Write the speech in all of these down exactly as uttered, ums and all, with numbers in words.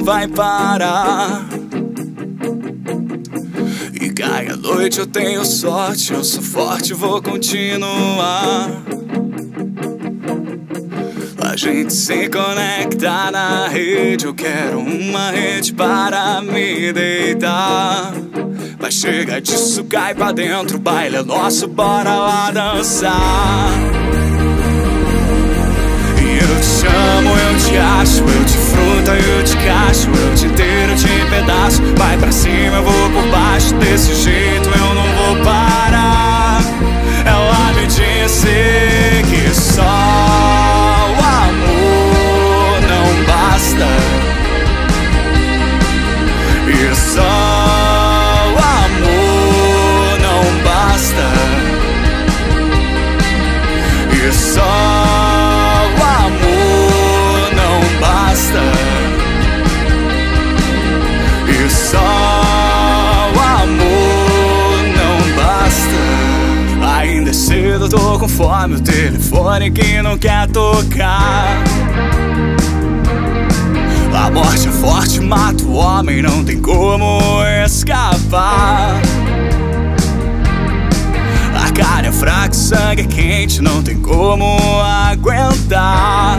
não vai parar. E cai a noite, eu tenho sorte, eu sou forte, vou continuar. A gente se conecta na rede, eu quero uma rede para me deitar. Mas chega disso, cai pra dentro, o baile é nosso, bora lá dançar. E eu te chamo, eu te acho, eu te fruta, eu te cacho, eu te inteiro, eu te pedaço. Vai pra cima, eu vou por baixo, desse jeito eu não vou parar. Ela me disse que só o amor não basta. E só o amor não basta. E só o amor não basta. E só o amor não basta. Ainda é cedo, tô com fome, o telefone que não quer tocar. A morte é forte, mata o homem, não tem como escapar. A carne é fraca, o sangue é quente, não tem como aguentar.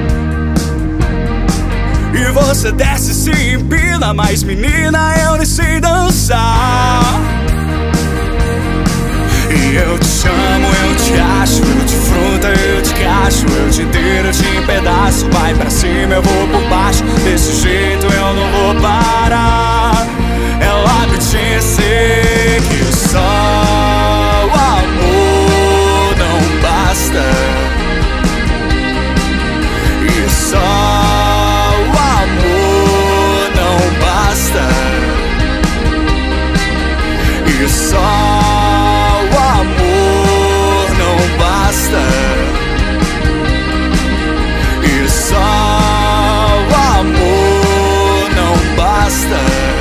E você desce e se empina, mas menina, eu nem sei dançar. E eu te chamo, eu te acho, eu te fruta, eu te cacho, eu te inteiro, eu te pedaço. Vai pra cima, eu vou por baixo, desse jeito eu não vou parar. Ela me disse que só o amor não basta. E só o amor não basta. E só e só o amor não basta.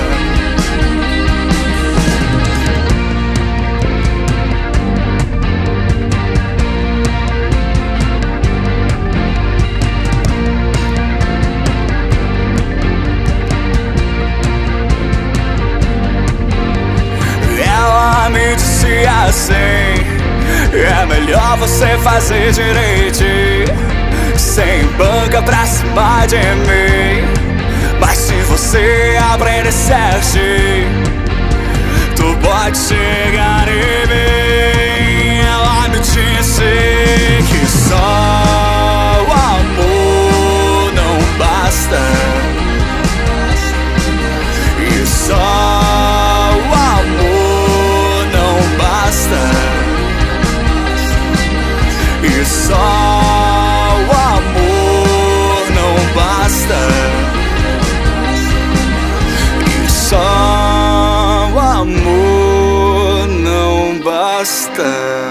Ela me disse assim: é melhor você fazer direito, sem banca pra cima de mim. Mas se você aprender certinho, tu pode chegar em mim. Ela me disse que só o amor não basta. E só o amor não basta. E só o amor não basta. E só o amor não basta.